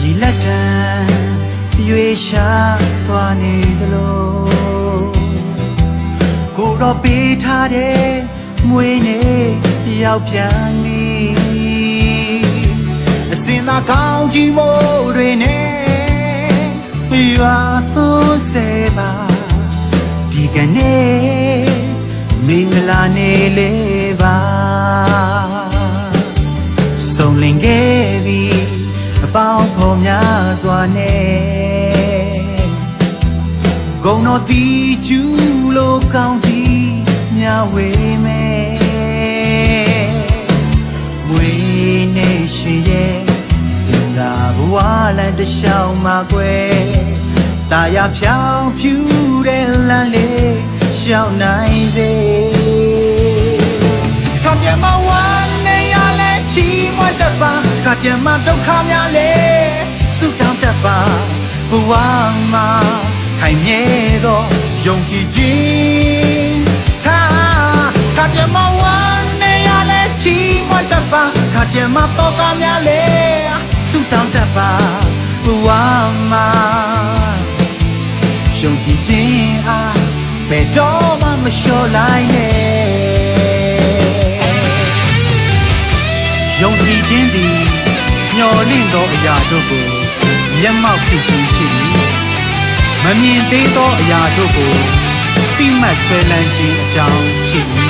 ရီလက်တံရွေရှာသွားနေသလိုကိုတော့ပေးထားတဲ့မွေးနေရောက်ပြန်ပြီအစင်သာကောင်းကြီးမိုးတွေနဲ့ရွာသွန်းစေပါဒီကနေ့မင်္ဂလာနေ့လေးပါဆုံလင်ခဲ့ပြီအပေါင်းဖော်များစွာနဲ့ဂုံတော်တီကျူးလိုကောင်းကြီးမြဝေမယ်မွေနေရှိရဲ့စင်သာဘဝလမ်းတစ်လျှောက်မှာကွယ်တာယာဖြောင်းဖြူတဲ့လမ်းလေးရှောင်းနိုင်စေခါပြမဝမ်းနေရလဲချီးမွမ်းတတ်ပါခါပြမဒုက္ခများလဲဆုတောင်းတတ်ပါဘဝမှာခိုင်မြဲသောယုံကြည်ခြင်းထားခါပြမဝမ်းနေရလဲချီးမွမ်းတတ်ပါခါပြမတော့ကများလဲဆုတောင်းတတ်ပါဘဝမှာယုံကြည်ခြင်းအားဘယ်တော့မှမလျှော့လိုက်နဲ့ယုံကြည်ခြင်းသည်မျှော်လင့်သောအရာတို့ကိုမျက်မှောက်ပြုခြင်းဖြစ်၏မမြင်သေးသောအရာတို့ကိုသိမှတ်ဆွဲလန်းခြင်းအကြောင်းဖြစ်၏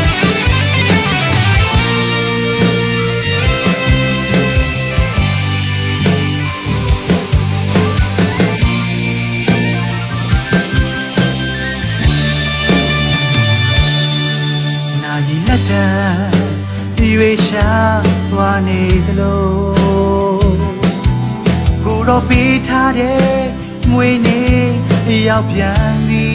လက်တံရွေရှာသွားနေသလိုကိုတော့ပေးထားတဲ့မွေးနေရောက်ပြန်ပြီ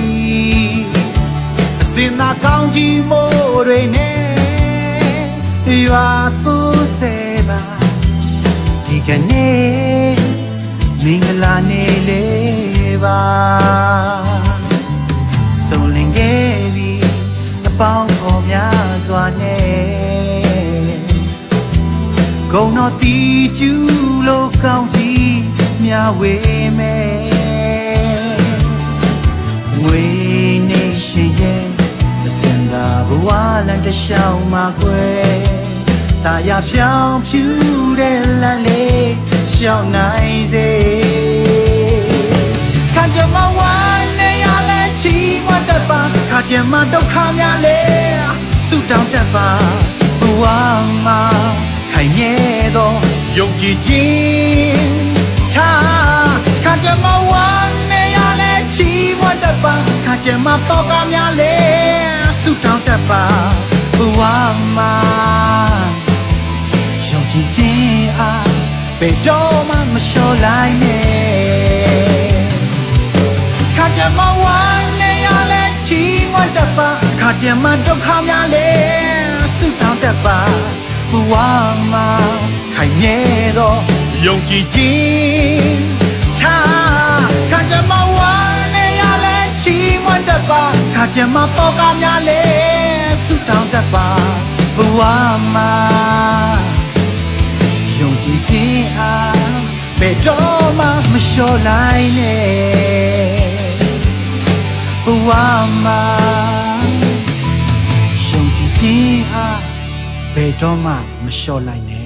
အစင်သာကောင်းကြီးမိုးတွေနဲ့ရွာသွန်းစေပါဒီကနေ့မင်္ဂလာနေ့လေးပါဆုံလင်ခဲ့ပြီအပေါင်းဖော်များစွာနဲ့ဂုံတော်တီကျူးလိုကောင်းကြီးမြဝေမယ်ငွေနေရှင်ရဲ့အစင်သာဘဝလမ်းတစ်လျှောက်မှာကွယ်တာယာဖြောင်းဖြူတဲ့လမ်းလေးရှောင်းနိုင်စေခံကြမဝမ်းနေရလဲချီးမွမ်းတတ်ပါခါကြမဒုက္ခများလဲဆုတောင်းတတ်ပါဘဝမှာခိုင်မြဲသောယုံကြည်ခြင်းထားခါကြမဝမ်းနေရလဲချီးမွမ်းတတ်ပါခါကြမတော့ကများလဲဆုတောင်းတတ်ပါဘဝမှာယုံကြည်ခြင်းအားဘယ်တော့မှမလျှော့လိုက်နဲ့ခါကြမဝမ်းနေရလဲချီးမွမ်းတတ်ပါခါကြမဒုက္ခများလဲဆုတောင်းတတ်ပါဘဝမှာခိုင်မြဲသောယုံကြည်ခြင်းထားခါကြမဝမ်းနေရလဲချီးမွမ်းတတ်ပါခါကြမတော့ကများလဲဆုတောင်းတတ်ပါဘဝမှာယုံကြည်ခြင်းအားဘယ်တော့မှမလျှော့လိုက်နဲ့ဘဝမှာယုံကြည်ခြင်းအားဘယ်တော့မှမလျှော့လိုက်နဲ့